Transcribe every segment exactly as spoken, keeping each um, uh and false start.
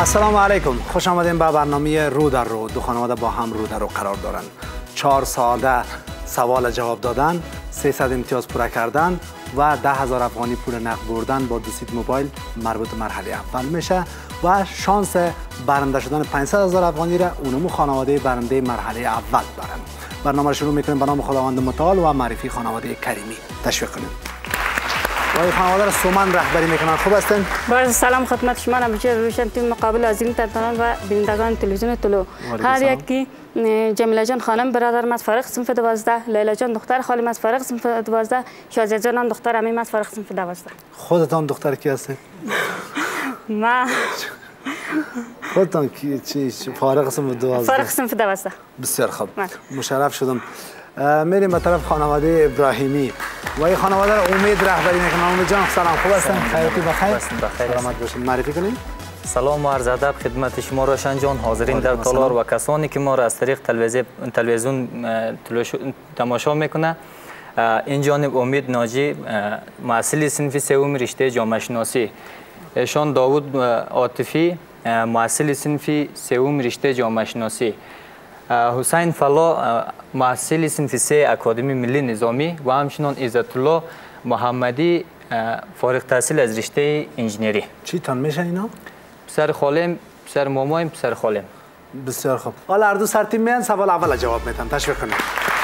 السلام علیکم، خوش آمدین به برنامه رو در رو. دو خانواده با هم رو در رو قرار دارند. چهار ساله سوال جواب دادن، سیصد امتیاز پوره کردن و ده هزار افغانی پول نقد بردن با دو سیت موبایل مربوط به مرحله اول میشه و شانس برنده شدن پانصد هزار افغانی را اونمو خانواده برنده مرحله اول دارن. برنامه رو شروع میکنیم به نام خداوند متعال و معرفی خانواده کریمی. تشویق کنیم. و خانواده را سومن رهبری میکنن. خوب هستین؟ با سلام خدمت شما. نمیشه روشن تیم مقابل از این تنتان و بینندگان تلویزیون طلوع. هر یکی جمیله جان خانم برادرم از فارغ صنف دوازده، لیلا جان دختر خالم از فارغ صنف دوازده، شازیه جان هم دختر امیم از فارغ صنف دوازده. خودتان دختر کی هستید؟ ما خودتان کی چی فارغ صنف دوازده؟ فارغ صنف دوازده. بسیار خوب. مشرف شدم. میریم به طرف خانواده ابراهیمی و این خانواده را امید رهبری میکنن. امید جان سلام، خوب هستین؟ خیرتی بخیر؟ سلامت باشین. معرفی کنین. سلام و عرض ادب خدمت شما روشن جان، حاضرین در تالار و کسانی که ما را از طریق تلویزیون تماشا میکنه. این جانب امید ناجی، محصل صنف سوم رشته جامعه شناسی. ایشان داوود عاطفی، محصل صنف سوم رشته جامعه شناسی. حسین فلا، محصل صنف سه اکادمی ملی نظامی و همچنان عزت الله محمدی، فارغ التحصیل از رشته انجینری. چی تان میشه اینا؟ پسر خالم، پسر مامایم، پسر خالم. بسیار خوب. حالا هر دو سر تیم میان، سوال اول جواب میدن. تشویق کنید.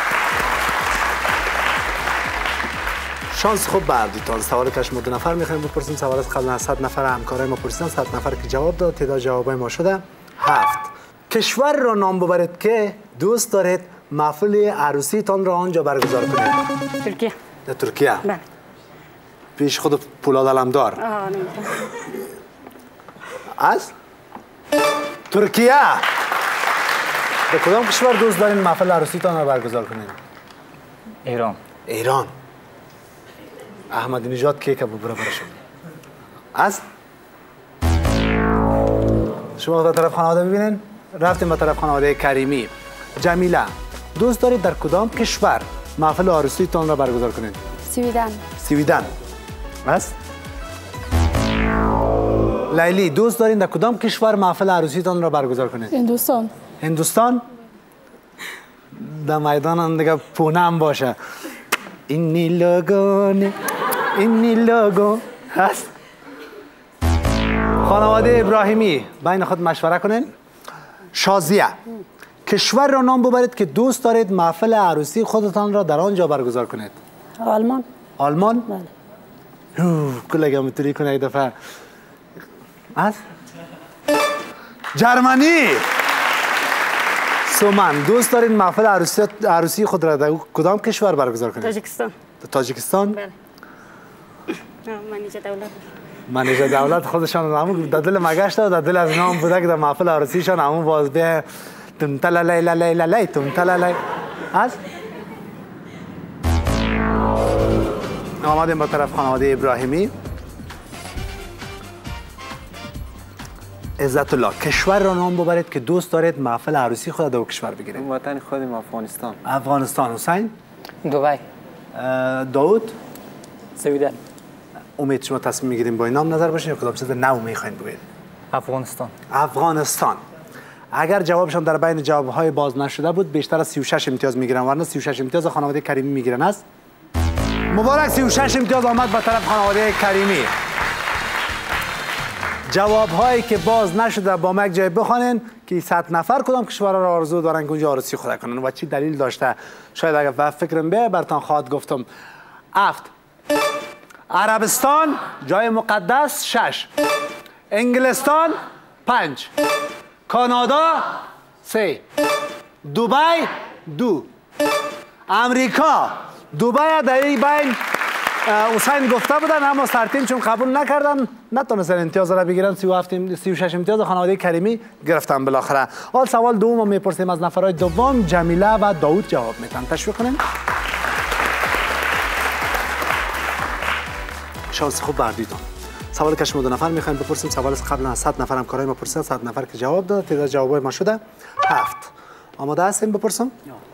شانس خوب بردیتان. سوال کش ما دو نفر میخوایم بپرسیم. سوال از قبل از صد نفر همکارای ما پرسیدن. صد نفر که جواب داد، تعداد جوابای ما شده هفت. کشور را نام ببرید که دوست دارید محفل عروسی تان را آنجا برگزار کنید. ترکیه. در ترکیه؟ بله. پیش خود پولاد علمدار. آه نمیتونم. از ترکیه. به کدام کشور دوست دارین محفل عروسی تان را برگزار کنید؟ ایران. ایران. احمدی نژاد کی که برابر شد. از شما به طرف خانواده ببینین. رفتیم به طرف خانواده کریمی. جمیله، دوست دارید در کدام کشور محفل عروسی تان را برگزار کنید؟ سویدن. سویدن. است؟ لیلی، دوست دارید در کدام کشور محفل عروسی تان را برگزار کنید؟ هندوستان. هندوستان؟ در میدان هم دیگه پونه هم باشه. اینی لوگون اینی لوگو هست. خانواده ابراهیمی بین خود مشوره کنین. شازیه، کشور را نام ببرید که دوست دارید محفل عروسی خودتان را در آنجا برگزار کنید. آلمان. آلمان؟ بله. کلگه میتونی کنه یک دفعه. از؟ جرمنی. سومن، دوست دارید محفل عروسی عروسی خود را در کدام کشور برگزار کنید؟ تاجیکستان. تاجیکستان؟ بله. منیجه دولت. منیجه دولت خودشان همون در دل مگشت و در دل از نام بوده که در محفل عروسیشان همون باز به تم تلالی لالی لالی تم تلالی. از؟ آمدیم با طرف خانواده ابراهیمی. عزت الله، کشور را نام ببرید که دوست دارید محفل عروسی خود در کشور بگیرید. وطن خودم افغانستان. افغانستان. حسین؟ دبی. داوود؟ سویدن. امید، شما تصمیم میگیریم با این نام نظر باشین یا کدام چیز نو میخواین بگید؟ افغانستان. افغانستان. اگر جوابشان در بین جوابهای باز نشده بود بیشتر از سی و شش امتیاز میگیرن، ورنه سی و شش امتیاز خانواده کریمی میگیرن. است مبارک، سی و شش امتیاز آمد به طرف خانواده کریمی. جوابهایی که باز نشده با ما یک جای بخوانین که صد نفر کدام کشور را آرزو دارن که اونجا عروسی خود کنن و چی دلیل داشته. شاید اگر و فکرم به برتان خواهد گفتم. هفت. عربستان جای مقدس شش. انگلستان پنج. کانادا سه. دبی دو. امریکا. دبی در این بین حسین گفته بودن اما سرتیم چون قبول نکردن نتونستن امتیاز را بگیرن. سی و هفت سی و شش امتیاز خانواده کریمی گرفتن بالاخره. حال سوال دوم میپرسیم از نفرهای دوم. جمیله و داوود جواب میدن. تشویق کنیم. شانس خوب بردیدون. سوال که شما دو نفر میخوایم بپرسیم. سوال از قبل از صد نفر همکارای ما پرسیدن. صد نفر که جواب داد، تعداد جوابای ما شده هفت. آماده هستین بپرسم؟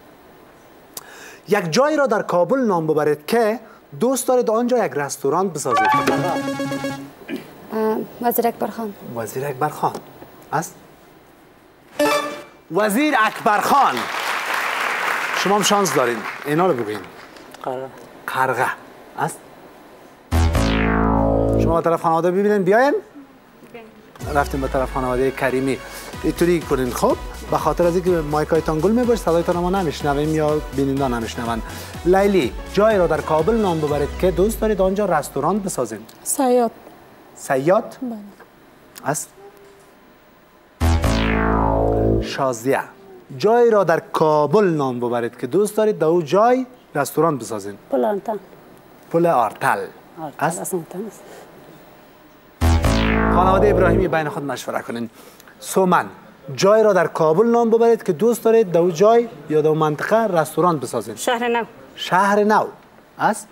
یک جایی را در کابل نام ببرید که دوست دارید آنجا یک رستوران بسازید. وزیر اکبر خان. وزیر اکبر خان. است. وزیر اکبر خان. شما هم شانس دارین اینا رو بگوین. قرغه. قرغه است. شما به طرف خانواده ببینین بیاین. رفتیم به طرف خانواده کریمی. اینطوری کنین. خب به خاطر از اینکه مایکایتان گل میباشه صدایتان ما نمیشنویم یا بیننده نمیشنون. لیلی جایی را در کابل نام ببرید که دوست دارید آنجا رستوران بسازین. صیاد. صیاد؟ بله. است. شازیه جایی را در کابل نام ببرید که دوست دارید در او جای رستوران بسازین. پل آرتل. پل آرتل است. است. خانواده ابراهیمی بین خود مشوره کنین. سومن جایی را در کابل نام ببرید که دوست دارید در او جای یا در منطقه رستوران بسازین. شهر نو. شهر نو است.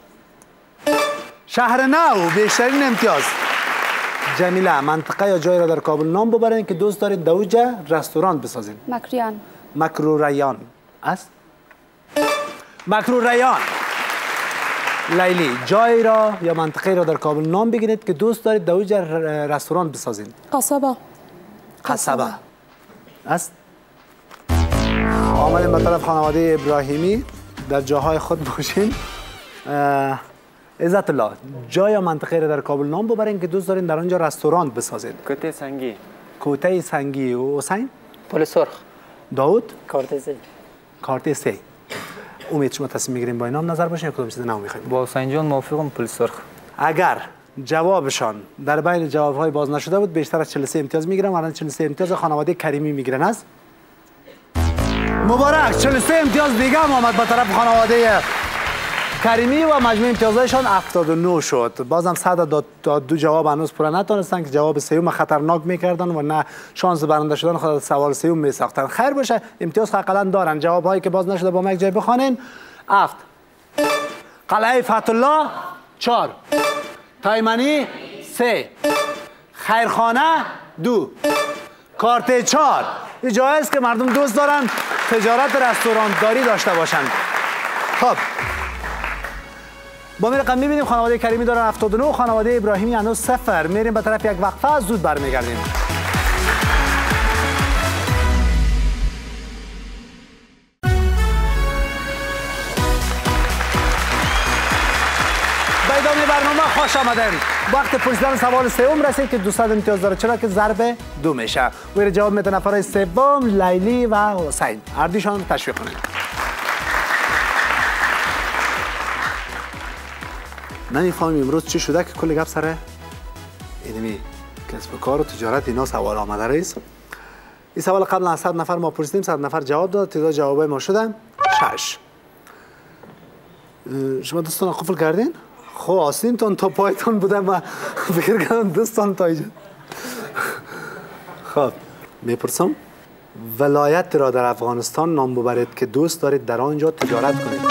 شهر نو بیشترین امتیاز. جمیله منطقه یا جایی را در کابل نام ببرید که دوست دارید در او جای رستوران بسازین. مکریان. مکروریان است. مکروریان. لیلی جایی را یا منطقه را در کابل نام بگیرید که دوست دارید در او جای رستوران بسازین. قصبه. قصبه است. آمدیم به طرف خانواده ابراهیمی. در جاهای خود باشین. عزت الله جای یا منطقه را در کابل نام ببرین که دوست دارین در آنجا رستوران بسازین. کوته سنگی. کوته سنگی و حسین. پل سرخ. داود. کارت سه. کارت سه. امید شما تصمیم میگیریم با اینام نظر باشین یا کدوم چیز نو میخوایم؟ با حسین جان موافقم. پل سرخ. اگر جوابشان در بین جوابهای باز نشده بود بیشتر از چهل و سه امتیاز میگیرن. الان چهل و سه امتیاز خانواده کریمی میگیرن است. مبارک چهل و سه امتیاز دیگه هم آمد به طرف خانواده کریمی و مجموع امتیازشان هفتاد و نه شد. بازم صد تا دو جواب هنوز پورا نتونستن که جواب سوم خطرناک میکردن و نه شانس برنده شدن خود سوال سوم میساختن. خیر باشه امتیاز حداقل دارن. جوابهایی که باز نشده با ما یک جای بخوانین. هفت. قلعه فتح الله چهار. تایمنی سه. خیرخانه دو. کارت چهار. این جایی است که مردم دوست دارن تجارت رستوران‌داری داشته باشند. خب با می رقم میبینیم خانواده کریمی دارن هفتاد و نه و خانواده ابراهیمی هنوز صفر. میریم به طرف یک وقفه زود برمیگردیم. به ادامه برنامه خوش آمدین. وقت پرسیدن سوال سوم رسید که دویست امتیاز داره چرا که ضرب دو میشه. و جواب میده نفرای سوم لیلی و حسین. هر دوشان رو تشویق کنید. نمیفهمم امروز چی شده که کلی گپ سر اینمی کسب و کار و تجارت اینا سوال آمده رئیس. این سوال قبلا از صد نفر ما پرسیدیم، صد نفر جواب داد. تعداد جوابای ما شدن شش. شما دوستان قفل کردین؟ خب آسینتون تا پایتون بودم و فکر کردم دوستان تا اینجا. خب میپرسم ولایت را در افغانستان نام ببرید که دوست دارید در آنجا تجارت کنید.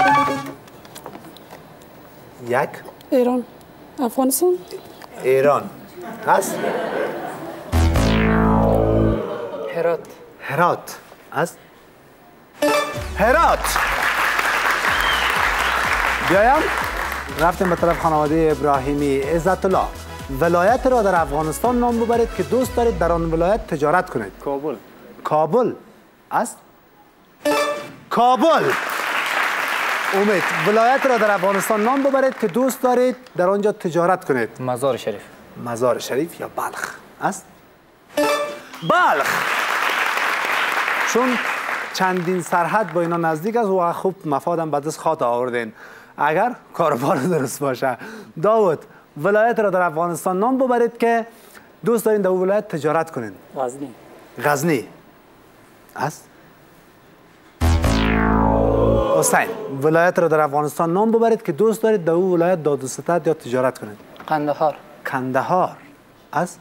یک ایران. افغانستان. ایران هست. هرات. هرات است. هرات. بیایم رفتیم به طرف خانواده ابراهیمی. عزت الله ولایت را در افغانستان نام ببرید که دوست دارید در آن ولایت تجارت کنید. کابل. کابل است. کابل. امید ولایت را در افغانستان نام ببرید که دوست دارید در آنجا تجارت کنید. مزار شریف. مزار شریف یا بلخ است. بلخ چون چندین سرحد با اینا نزدیک است و خوب مفادم به دست خاطر آوردین اگر کاروبار درست باشه. داود ولایت را در افغانستان نام ببرید که دوست دارین در اون ولایت تجارت کنین. غزنی. غزنی است. حسین ولایت را در افغانستان نام ببرید که دوست دارید در اون ولایت داد و ستد یا تجارت کنید. قندهار. کندهار است.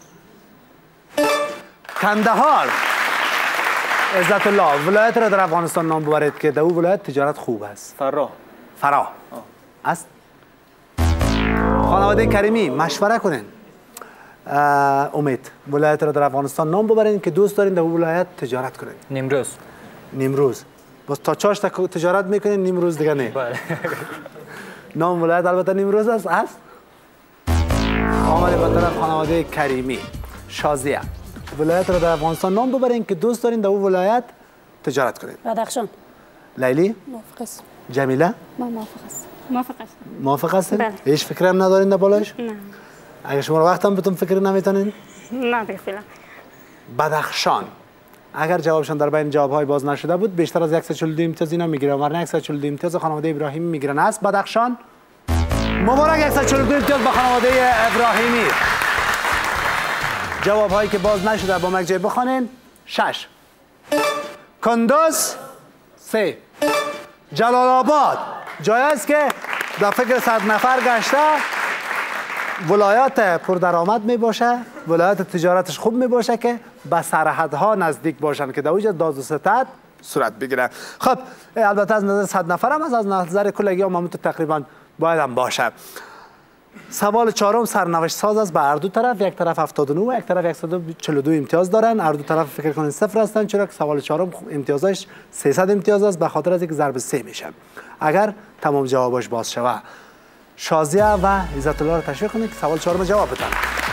کندهار. عزت الله ولایت را در افغانستان نام ببرید که در اون ولایت تجارت خوب است. فراه. فراه است. خانواده کریمی مشوره کنین. امید ولایت را در افغانستان نام ببرید که دوست دارین در اون ولایت تجارت کنید. نیمروز. نیمروز باز تا چاش تجارت میکنین، نیمروز دیگه نه. بله. نام ولایت البته نیمروز است. است. آمده به طرف خانواده کریمی. شازیه ولایت را در افغانستان نام ببرین که دوست دارین در اون ولایت تجارت کنین. بدخشان. لیلی؟ موافق است. جمیله؟ ما موافق است. موافق است. موافق هستین؟ بله. هیچ فکری هم ندارین در بالاش؟ نه. اگه شما وقت هم بهتون فکر نمیتونین؟ نه دیگه فعلا. بدخشان. اگر جوابشان در بین جوابهای باز نشده بود بیشتر از صد و چهل و دو امتیاز اینا میگیرن، ورنه صد و چهل و دو امتیاز خانواده ابراهیمی میگیرن. است بدخشان؟ مبارک، صد و چهل و دو امتیاز به خانواده ابراهیمی. جوابهایی که باز نشده با مگجه بخوانین. شش. کندوز. سه. جلال آباد. جای است که در فکر صد نفر گشته ولایات پردرآمد می باشه، ولایات تجارتش خوب می باشه که به سرحدها نزدیک باشن که در اونجا داد و ستد صورت بگیره. خب البته از نظر صد نفر هم از از نظر کلگی هم همون تقریبا باید هم باشه. سوال چهارم سرنوشت ساز است به هر دو طرف، یک طرف هفتاد و نه و یک طرف صد و چهل و دو امتیاز دارن. هر دو طرف فکر کنین صفر هستن، چرا که سوال چهارم امتیازش سیصد امتیاز است به خاطر از اینکه ضرب سه میشه. اگر تمام جوابش باز شوه شازیه و عزت الله رو تشویق کنید که سوال چهارم جواب بدن.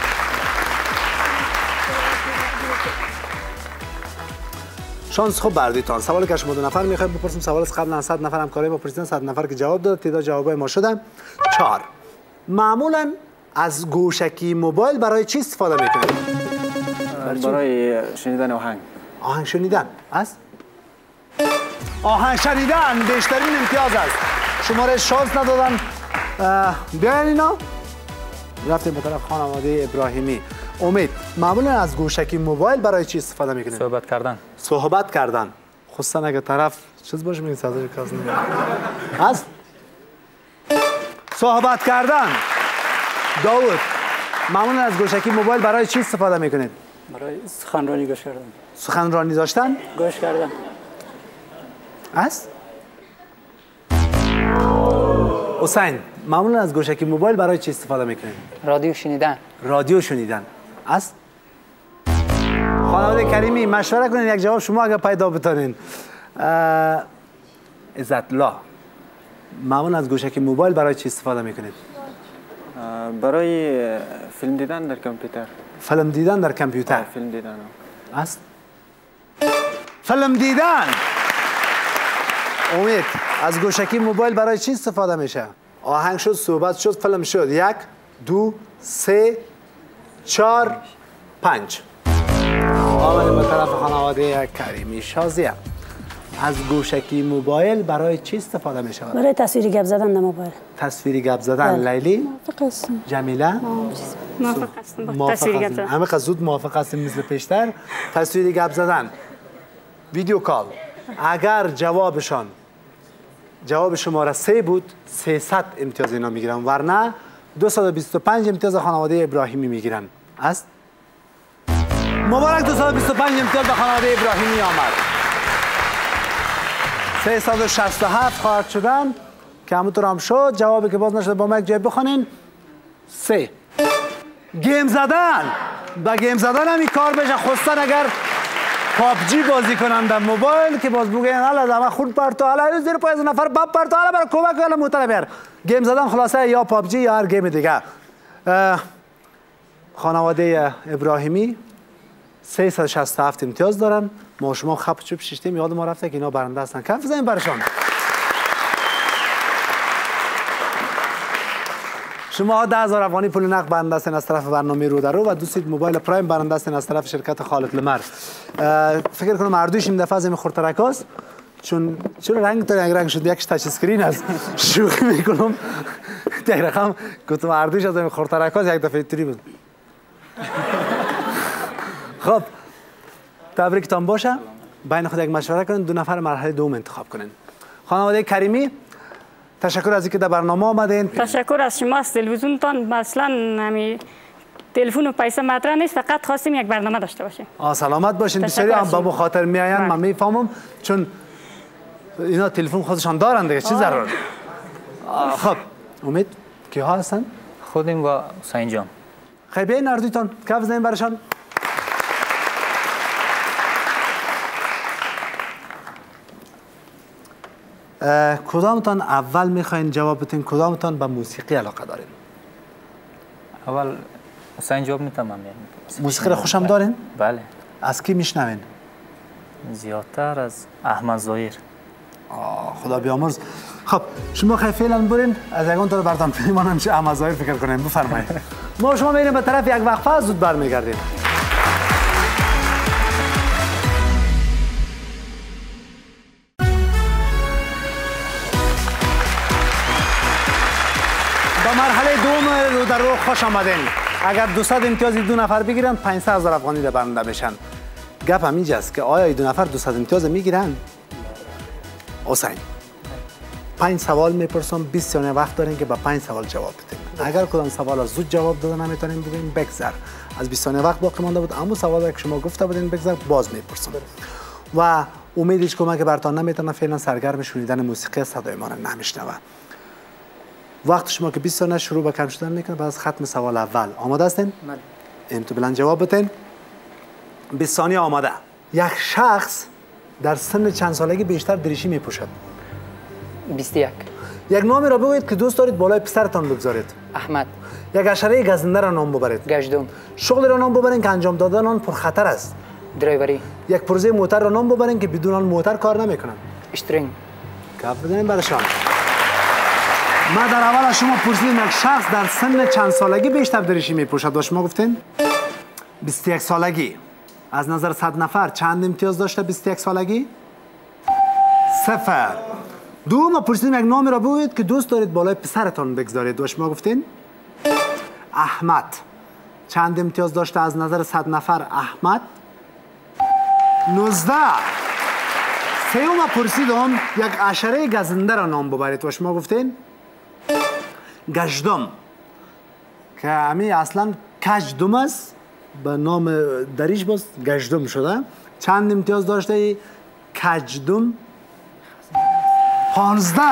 شانس خوب بردیتان. سوالی که شما دو نفر میخواید بپرسیم سوال از قبل صد نفر همکاری با پرسیدن صد نفر که جواب داد تعداد جوابای ما شدن چهار. معمولا از گوشکی موبایل برای چی استفاده میکنید؟ برای شنیدن آهنگ. آهنگ شنیدن است؟ آهنگ شنیدن بیشترین امتیاز است. شماره شانس ندادن. بیاین اینا رفتیم به طرف خانواده ابراهیمی. امید، معمولا از گوشکی موبایل برای چی استفاده میکنید؟ صحبت کردن. صحبت کردن. خصوصا اگه طرف چیز باشه میگین صدای کاز نمیاد. است؟ صحبت کردن. داوود، معمولا از گوشکی موبایل برای چی استفاده میکنید؟ برای سخنرانی گوش کردن. سخنرانی داشتن؟ گوش کردن. است؟ حسین، معمولا از گوشکی موبایل برای چی استفاده میکنید؟ رادیو شنیدن. رادیو شنیدن. است؟ خانواده کریمی مشوره کنین یک جواب شما اگر پیدا بتونین. عزت الله، معمولا از گوشکی موبایل برای چی استفاده میکنید؟ برای فیلم دیدن در کامپیوتر. فیلم دیدن در کامپیوتر. فیلم دیدن. است؟ فیلم دیدن. امید، از گوشکی موبایل برای چی استفاده میشه؟ آهنگ شد، صحبت شد، فیلم شد. یک، دو، سه، چهار، پنج. آمدیم به طرف خانواده کریمی. شازیه، از گوشکی موبایل برای چی استفاده میشه؟ برای تصویری گپ زدن در موبایل. تصویری گپ زدن. لیلی؟ موافق هستم. جمیله؟ موافق هستم با موافق تصویری گپ هستیم. زدن. همه قد زود موافق هستیم مثل پیشتر. تصویری گپ زدن. ویدیو کال. اگر جوابشان جواب شماره سه بود سیصد امتیاز اینا میگیرن، ورنه دویست و بیست و پنج امتیاز خانواده ابراهیمی میگیرن. است؟ مبارک، دویست و بیست و پنج امتیاز به خانواده ابراهیمی آمد. سیصد و شصت و هفت خواهد شدن که همونطور هم شد. جوابی که باز نشده با یک جای بخونین. سه. گیم زدن. با گیم زدن هم این کار بشه، خصوصا اگر پابجی بازی کنن در موبایل که باز بگن حالا زما خود پرتو حالا زیر پای از نفر باب پرتو حالا برای کمک حالا مطلب گیم زدن خلاصه یا پابجی یا هر گیم دیگه. خانواده ابراهیمی سیصد و شصت و هفت امتیاز دارن. ما شما خپ چوب شیشتیم یاد ما رفته که اینا برنده هستن. کف بزنیم برشان. شما ده هزار افغانی پول نقد برنده هستین از طرف برنامه رو در رو و دو سیت موبایل پرایم برنده هستین از طرف شرکت خالد لمر. فکر کنم هر دویش این دفعه از این خورترکاست چون چرا رنگ تا یک رنگ شد، یکش تاچ اسکرین است. شوخی میکنم یک رقم گفتم هر دویش از این خورترکاست یک دفعه اینطوری بود. خب تبریکتان باشه. بین خود یک مشوره کنین، دو نفر مرحله دوم انتخاب کنین. خانواده کریمی تشکر از اینکه در برنامه آمدین. تشکر از شما. از تلویزیونتان مثلا همین تلفن و پیسه مطرح نیست، فقط خواستیم یک برنامه داشته باشیم. آ سلامت باشین. بسیاری هم با خاطر میآین. من میفهمم چون اینا تلفن خودشان دارن دیگه چی ضرر. خب امید کی ها هستن؟ خودم و حسین جان. خیلی بیاین اردویتان کف زنیم برشان. کدامتان اول میخواین جواب بدین؟ کدامتان به موسیقی علاقه دارین؟ اول حسین جواب میتونم. موسیقی را خوشم دارین؟ بله. از کی میشنوین؟ زیادتر از احمد ظاهر. خدا بیامرز. خب شما خیلی فعلا برین از یگان تا برتان پیمانم چه احمد ظاهر فکر کنیم. بفرمایید. ما شما میریم به طرف یک وقفه، زود برمیگردیم. با مرحله دوم رو در رو خوش آمدین. اگر دویست امتیاز دو نفر بگیرن پانصد هزار افغانی را برنده بشن. گپ هم اینجاست که آیا دو نفر دویست امتیاز میگیرن؟ حسین پنج سوال میپرسم، بیست ثانیه وقت دارین که با پنج سوال جواب بدین. اگر کدام سوال زود جواب داده نمیتونین بگین بگذر. از بیست ثانیه وقت باقی مانده بود، اما سوالی که شما گفته بودین بگذر باز میپرسم. و امید هیچ کمک برتان نمیتونه، فعلا سرگرم شنیدن موسیقی صدای ما را نمیشنوه. وقت شما که بیست ثانیه شروع به کم شدن میکنه بعد از ختم سوال اول. آماده هستین؟ بله. امتو بلند جواب بدین. بیست ثانیه آماده. یک شخص در سن چند سالگی بیشتر دریشی میپوشد؟ بیست و یک. یک نامی را بگویید که دوست دارید بالای پسرتان بگذارید. احمد. یک حشره گزنده را نام ببرید. گشتم. شغلی را نام ببرید که انجام دادن آن پرخطر است. درایوری. یک پرزه موتر را نام ببرید که بدون آن موتر کار نمیکنند. اشترینگ. گپ بزنید برشان. ما در اول از شما پرسیدیم یک شخص در سن چند سالگی بیشتر دریشی میپوشد و شما گفتین بیست و یک سالگی. از نظر صد نفر چند امتیاز داشته بیست و یک سالگی؟ صفر. دوم پرسیدیم یک نامی را بگویید که دوست دارید بالای پسرتان بگذارید و شما گفتین احمد. چند امتیاز داشته از نظر صد نفر احمد؟ نوزده. سوم پرسیدم یک حشره گزنده را نام ببرید و شما گفتین گشدم که همی اصلا کجدم است، به نام دریش باز گشدم شده. چند امتیاز داشته کجدم؟ پانزده.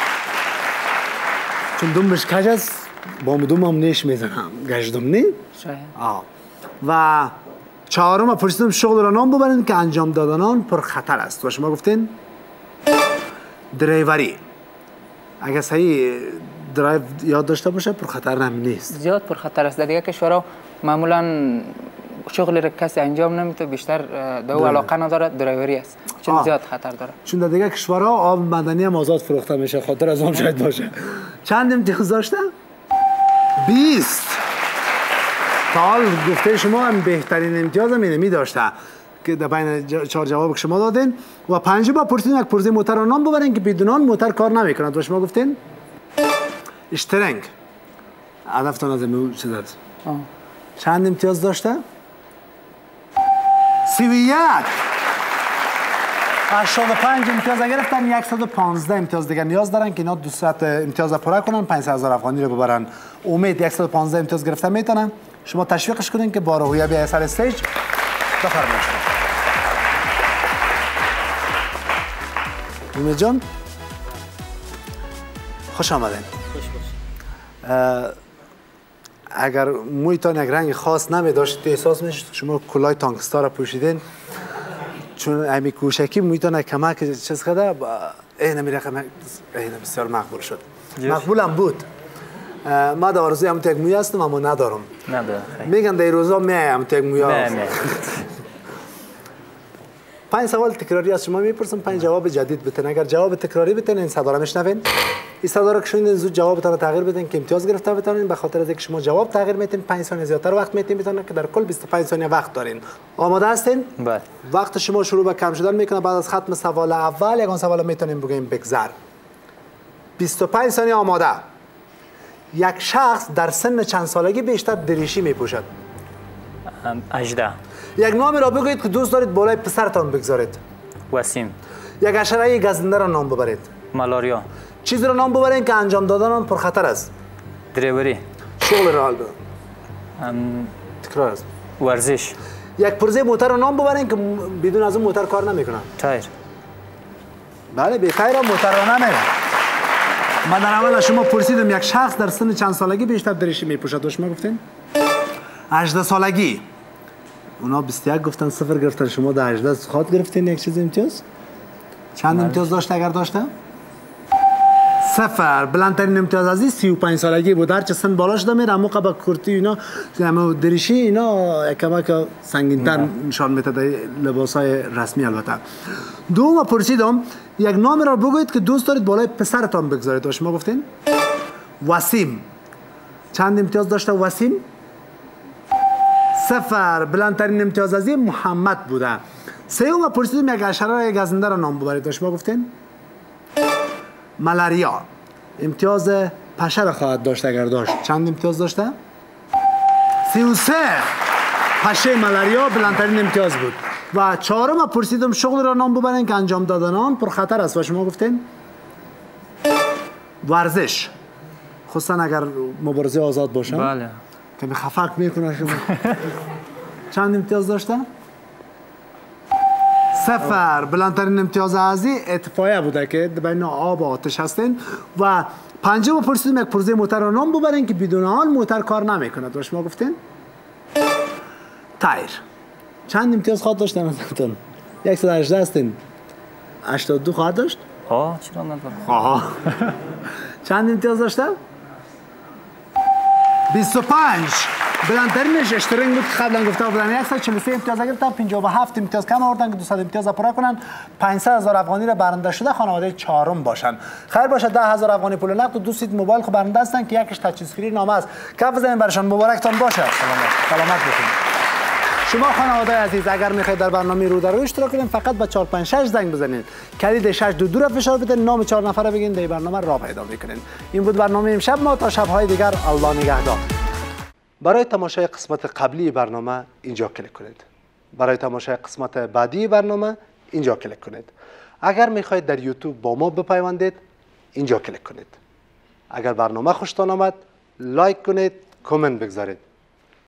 چون دمش کج است با مدوم هم نیش میزنم گشدم نی؟ شاید. آه. و چهارم پرسیدم شغل را نام ببرین که انجام دادن آن پر خطر است و شما گفتین درایوری. اگه صحیح درایو یاد داشته باشه پر خطر هم نیست. زیاد پر خطر است. در دیگه کشورها معمولا شغلی را کسی انجام نمیده، بیشتر دو علاقه نداره درایوری است، چون آه. زیاد خطر داره. چون در دیگه کشورها آب معدنی هم آزاد فروخته میشه، خاطر از آن شاید باشه. چند امتیاز داشته؟ بیست. تا حال گفته شما هم بهترین امتیاز هم اینمی داشته که در بین چهار جواب که شما دادین. و پنجم با پرسیدین یک پرزه موتر را نام ببرین که بدون آن موتر کار نمیکند و شما گفتین اشترنگ. هدفتان از این چیز است. چند امتیاز داشته؟ سی و یک. هشتاد و پنج امتیاز گرفتن، صد و پانزده امتیاز دیگر نیاز دارن که اینا دویست امتیاز پره کنن، پانصد هزار افغانی رو ببرن. امید صد و پانزده امتیاز گرفتن میتونن. شما تشویقش کنین که با روحیه بیای سر استیج. بفرمایید. امید جان خوش آمدین. خوش باش. اگر مویتان یک رنگ خاص نمی داشت احساس میشد شما کلاه تانکستار را پوشیدین، چون امی کوشکی مویتان کمک چیز کرده این می رقم این بسیار مقبول شد. مقبول هم بود. ما در آرزوی هم تو یک موی هستم اما ندارم. ندارم. میگن در روزا میایم تو یک موی هستم. پنج سوال تکراری از شما میپرسم، پنج جواب جدید بتین. اگر جواب تکراری بتین این صدا را میشنوین. این صدا را که شنیدین زود جوابتان را تغییر بدین که امتیاز گرفته بتونین. به خاطر از اینکه شما جواب تغییر میتین پنج ثانیه زیادتر وقت میتین بتونین که در کل بیست و پنج ثانیه وقت دارین. آماده هستین؟ بله. وقت شما شروع به کم شدن میکنه. بعد از ختم سوال اول یگان سوال میتونیم بگیم بگذر. بیست و پنج ثانیه آماده. یک شخص در سن چند سالگی بیشتر دریشی میپوشد؟ هجده. یک نامی را بگویید که دوست دارید بالای پسرتان بگذارید. وسیم. یک حشره گزنده را نام ببرید. مالاریا. چیزی را نام ببرید که انجام دادن آن پرخطر است. درایوری. شغل را ببرید. ام... تکرار است. ورزش. یک پرزه موتر را نام ببرید که بدون از اون موتر کار نمیکنه. تایر. بله بی تایر را موتر را نمیره. من در اول شما پرسیدم یک شخص در سن چند سالگی بیشتر دریشی میپوشد و شما گفتین هجده سالگی. اونا بیست و یک گفتن، صفر گرفتن، شما در هجده خاط گرفتین یک چیز امتیاز. چند امتیاز داشته اگر داشته؟ صفر. بلندترین امتیاز ازی سی و پنج سالگی بود. هرچه سن بالا شده میره اما با کرتی اینا اما دریشی اینا کمک سنگین‌تر نشان میده لباسای رسمی. البته دوم پرسیدم یک نام را بگویید که دوست دارید بالای پسرتان بگذارید و شما گفتین وسیم. چند امتیاز داشته وسیم؟ صفر. بلندترین امتیاز ازی محمد بوده. سوم پرسیدم یک حشره یا گزنده را نام ببرید و شما گفتین ملاریا. امتیاز پشه را خواهد داشت اگر داشت. چند امتیاز داشته؟ سی و سه. پشه ملاریا بلندترین امتیاز بود. و چهارم پرسیدم شغل را نام ببرین که انجام دادن آن پر خطر است و شما گفتین ورزش، خصوصا اگر مبارزه آزاد باشه. بله. که می خفق میکنه شما. چند امتیاز داشته؟ صفر. بلندترین امتیاز ازی اطفایه بوده که بین آب و آتش هستین. و پنجم پرسیدم یک پرزه موتر را نام ببرین که بدون آن موتر کار نمیکند و شما گفتین تایر. چند امتیاز خواهد داشتن ازتون؟ صد و هجده هستین. هشتاد و دو خواهد داشت؟ آه چرا ندارم. آها. چند امتیاز داشته؟ بیست و پنج. بلندترینش اشترینگ بود که قبلا گفته بودن صد و چهل و سه امتیاز گرفتن. پنجاه و هفت امتیاز کم آوردن که دویست امتیاز پورا کنن. پانصد هزار افغانی را برنده شده خانواده چهارم باشن. خیر باشه ده هزار افغانی پول نقد و دو سیت موبایل خو برنده هستن که یکیش تاچ اسکرین نام است. کف بزنید برشان مبارکتان باشه. سلامت باشید. شما خانواده عزیز اگر میخواید در برنامه رو در رو اشتراک کنید فقط با چهار پنج شش زنگ بزنید. کلید شش دو دو را فشار بدید. نام چهار نفر را بگین در برنامه را پیدا میکنین. این بود برنامه امشب ما. تا شب‌های دیگر الله نگهدار. برای تماشای قسمت قبلی برنامه اینجا کلیک کنید. برای تماشای قسمت بعدی برنامه اینجا کلیک کنید. اگر میخواید در یوتیوب با ما بپیوندید اینجا کلیک کنید. اگر برنامه خوشتان آمد لایک کنید، کامنت بگذارید.